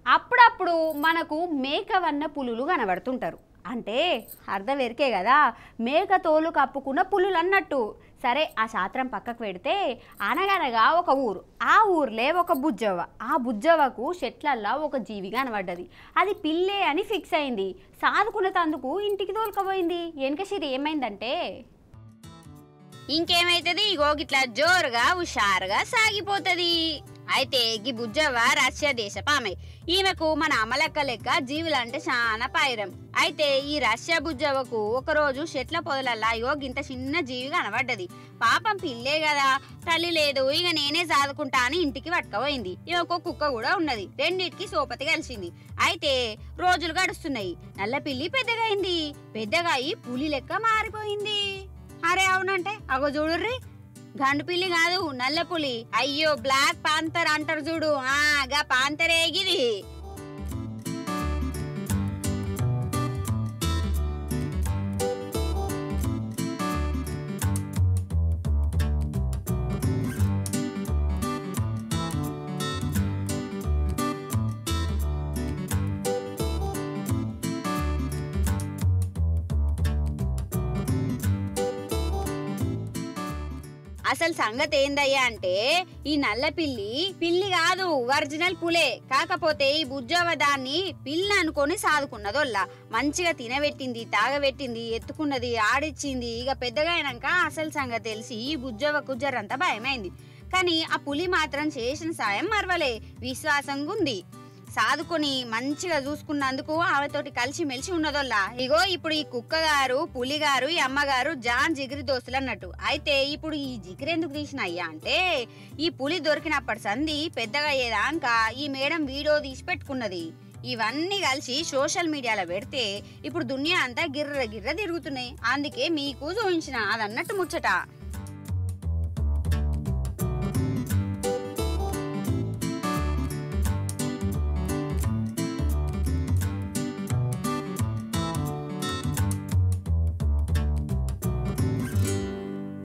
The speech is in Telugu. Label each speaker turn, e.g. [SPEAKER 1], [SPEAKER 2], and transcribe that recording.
[SPEAKER 1] అప్పుడప్పుడు మనకు మేకవన్న పులులు కనబడుతుంటారు. అంటే అర్థం ఎరికే కదా, మేక తోలు కప్పుకున్న పులులు అన్నట్టు. సరే ఆ శాస్త్రం పక్కకు పెడితే అనగనగా ఒక ఊరు, ఆ ఊర్లే ఒక బుజ్జవ్వ. ఆ బుజ్జవ్వకు చెట్లల్లా ఒక జీవి కనబడ్డది. అది పిల్లే అని ఫిక్స్ అయింది. సాదుకున్న తందుకు ఇంటికి తోలుకపోయింది. వెనకసిరి ఏమైందంటే ఇంకేమైతుంది, ఇగో గిట్లా జోరుగా హుషారుగా సాగిపోతుంది. అయితే గీ బుజ్జవ్వ రష్యా దేశపు ఆమె. ఈమెకు మన అమలక్క లెక్క జీవులంటే చాలా పైరం. అయితే ఈ రష్యా బుజ్జవ్వకు ఒకరోజు చెట్ల పొదలల్లా ఇగో గింత చిన్న జీవి కనబడ్డది. పాపం పిల్లే కదా, తల్లి లేదు, ఇక నేనే సాదుకుంటా అని ఇంటికి పట్టుకపోయింది. ఈమెకు కుక్క కూడా ఉన్నది. రెండింటికి సోపతి కలిసింది. అయితే రోజులు గడుస్తున్నాయి. నల్ల పిల్లి పెద్దగైంది. పెద్దగాయి పులి లెక్క మారిపోయింది. అరే అవునంటే అగో చూడుర్రి, గండు పిల్లి కాదు నల్ల పులి. అయ్యో బ్లాక్ పాంతర్ అంటారు చూడు, గా పాంతరే గిది. అసలు సంగతి ఏందయ్యా అంటే ఈ నల్ల పిల్లి కాదు, ఒరిజినల్ పులే. కాకపోతే ఈ బుజ్జవ్వ దాన్ని పిల్ల అనుకొని సాదుకున్నదోల్లా. మంచిగా తినబెట్టింది, తాగబెట్టింది, ఎత్తుకున్నది, ఆడిచ్చింది. ఇక పెద్దగా అయినాక అసలు సంగతి తెలిసి ఈ బుజ్జవ్వకు జరంతా భయమైంది. కానీ ఆ పులి మాత్రం చేసిన సాయం మరవలే, విశ్వాసంగా ఉంది. సాదుకొని మంచిగా చూసుకున్నందుకు ఆమెతోటి కలిసి మెలిసి ఉన్నదోల్లా. ఇగో ఇప్పుడు ఈ కుక్క గారు, పులి గారు, ఈ అమ్మగారు జాన్ జిగిరి దోస్తులు అన్నట్టు. అయితే ఇప్పుడు ఈ జిగిరి ఎందుకు తీసిన అయ్యా అంటే ఈ పులి దొరికినప్పటి సంది పెద్దగా అయ్యేదాకా ఈ మేడం వీడియో తీసి పెట్టుకున్నది. ఇవన్నీ కలిసి సోషల్ మీడియాలో పెడితే ఇప్పుడు దునియా అంతా గిర్ర గిర్ర తిరుగుతున్నాయి. అందుకే మీకు చూపించిన అదన్నట్టు ముచ్చట.